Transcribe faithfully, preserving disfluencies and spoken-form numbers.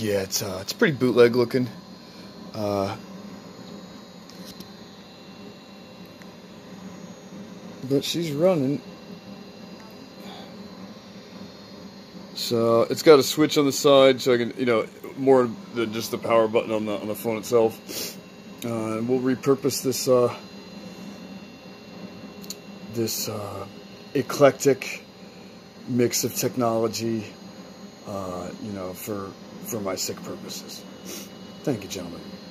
yeah, it's uh, it's pretty bootleg looking. Uh, but she's running. So it's got a switch on the side, so I can, you know, more than just the power button on the on the phone itself. Uh, and we'll repurpose this uh, this uh, eclectic mix of technology, uh, you know, for for my sick purposes. Thank you, gentlemen.